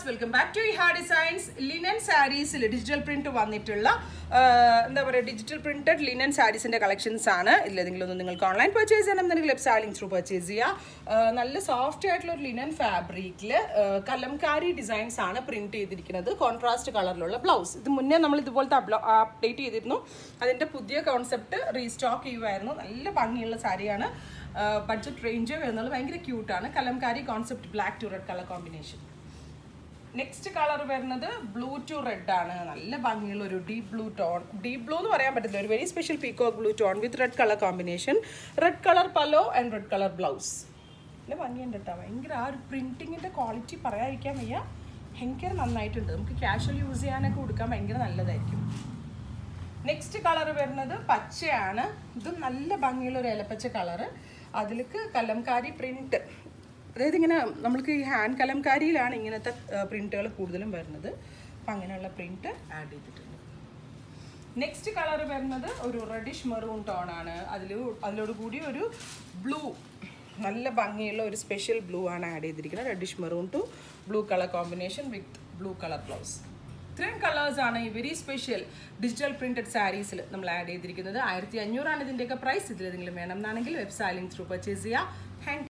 welcome back to Iha Designs. Linen sarees digital print വന്നിട്ടുള്ള എന്താ പറയുക digital printed linen sarees ന്റെ collections ആണ്. ഇതിലെന്തെങ്കിലും ഒന്ന് നിങ്ങൾക്ക് ഓൺലൈൻ പർച്ചേസ് ചെയ്യണമെന്നുണ്ടെങ്കിൽ വെബ്സൈറ്റിംഗ് ത്രൂ പർച്ചേസ് ചെയ്യുക. നല്ല സോഫ്റ്റ് ആയിട്ടുള്ള ഒരു ലിനൻ ഫാബ്രിക്കിൽ കലംകാരി ഡിസൈൻസ് ആണ് പ്രിന്റ് ചെയ്തിരിക്കുന്നത്. കോൺട്രാസ്റ്റ് കളറിലുള്ള ബ്ലൗസ്. ഇത് മുന്നേ നമ്മൾ ഇതുപോലത്തെ അപ്ഡേറ്റ് ചെയ്തിരുന്നു. അതിൻ്റെ പുതിയ കോൺസെപ്റ്റ് റീസ്റ്റോക്ക് ചെയ്യുമായിരുന്നു. നല്ല ഭംഗിയുള്ള സാരിയാണ്. ബഡ്ജറ്റ് റേഞ്ച് വരുന്നത് ഭയങ്കര ക്യൂട്ടാണ്. Kalamkari concept black to red colour combination. Next colour വരുന്നത് ബ്ലൂ ടു റെഡ് ആണ്. നല്ല ഭംഗിയുള്ള ഒരു deep blue tone. Deep blue എന്ന് പറയാൻ പറ്റില്ല, ഒരു very special peacock blue tone with red colour combination. Red colour pallu and red colour blouse. നല്ല ഭംഗിയുണ്ട് കേട്ടോ. ഭയങ്കര ആ ഒരു പ്രിൻറ്റിങ്ങിൻ്റെ ക്വാളിറ്റി പറയാതിരിക്കാൻ വയ്യ. ഭയങ്കര നന്നായിട്ടുണ്ട്. നമുക്ക് ക്യാഷ്വൽ യൂസ് ചെയ്യാനൊക്കെ കൊടുക്കാൻ ഭയങ്കര നല്ലതായിരിക്കും. നെക്സ്റ്റ് കളർ വരുന്നത് പച്ചയാണ്. ഇതും നല്ല ഭംഗിയുള്ള ഒരു ഇലപ്പച്ച കളറ്. അതിലേക്ക് കലംകാരി പ്രിൻറ്റ്, അതായത് ഇങ്ങനെ നമ്മൾക്ക് ഈ ഹാൻഡ് കലംകാരിയിലാണ് ഇങ്ങനത്തെ പ്രിൻറ്റുകൾ കൂടുതലും വരുന്നത്. അപ്പം അങ്ങനെയുള്ള പ്രിൻറ്റ് ആഡ് ചെയ്തിട്ടുണ്ട്. നെക്സ്റ്റ് കളർ വരുന്നത് ഒരു റെഡിഷ് മെറൂൺ ടോണാണ്. അതിലോട് കൂടി ഒരു ബ്ലൂ, നല്ല ഭംഗിയുള്ള ഒരു സ്പെഷ്യൽ ബ്ലൂ ആണ് ആഡ് ചെയ്തിരിക്കുന്നത്. Reddish maroon to blue colour combination with blue colour blouse. ഇത്രയും കളേഴ്സാണ് ഈ വെരി സ്പെഷ്യൽ ഡിജിറ്റൽ പ്രിൻറ്റഡ് സാരീസിൽ നമ്മൾ ആഡ് ചെയ്തിരിക്കുന്നത്. 1500 ഇതിൻ്റെയൊക്കെ പ്രൈസ്. ഇതിലെന്തെങ്കിലും വേണം എന്നാണെങ്കിൽ വെബ്സൈറ്റിംഗ് ത്രൂ പർച്ചേസ് ചെയ്യുക.